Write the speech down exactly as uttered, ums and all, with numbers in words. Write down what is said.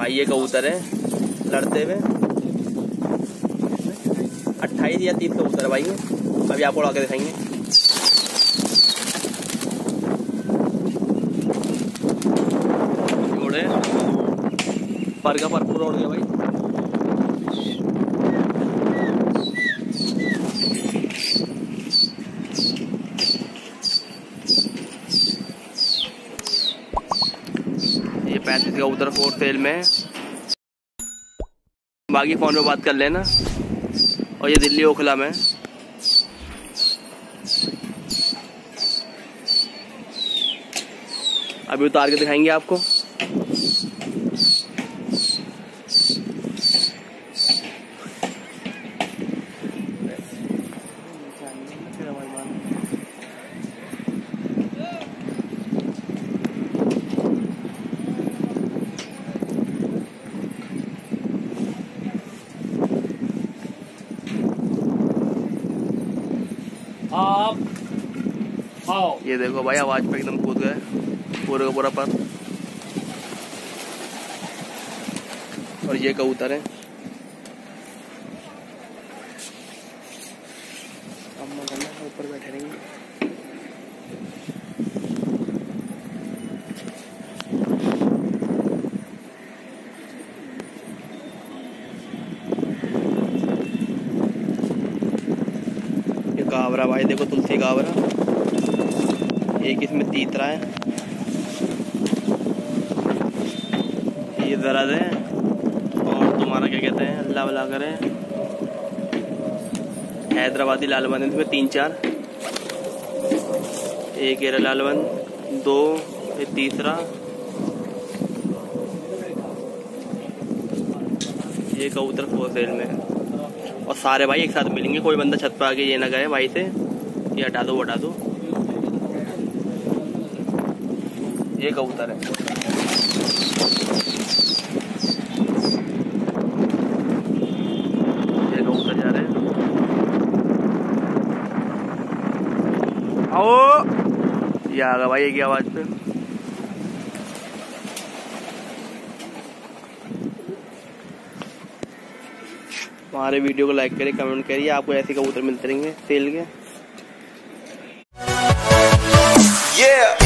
भाई ये कबूतर है लड़ते हुए, अट्ठाईस या तीस कबूतर है भाई ये। अभी आपको उड़ा के दिखाएंगे। उड़े पर का पर पूरा उड़ गया भाई। ये पैंतीस कबूतर फोर सेल में है। बाकी फोन पे बात कर लेना। और ये दिल्ली ओखला में, अभी उतार के दिखाएंगे आपको। आप आओ। ये देखो भाई आवाज पे एकदम कूद गए पूरे का पूरा पर। और ये कबूतर है। ऊपर बैठे रहेंगे। कावरा भाई देखो, तुलसी कावरा, एक इसमें तीतरा है, ये दर्द है। और तुम्हारा क्या कहते हैं, अल्लाह भला करे, हैदराबादी लालबंद इसमें तीन चार, एक एरा लालबंद, दो ये तीसरा, ये कबूतर फोर सेल में। और सारे भाई एक साथ मिलेंगे, कोई बंदा छत पर आके ये ना कहे भाई से ये हटा दो वो हटा दो। ये कबूतर है। ये कबूतर जा रहे हैं। आओ, ये आ गया भाई एक ही आवाज पे। हमारे वीडियो को लाइक करिए, कमेंट करिए, आपको ऐसे कबूतर मिलते रहेंगे सेल के। Yeah.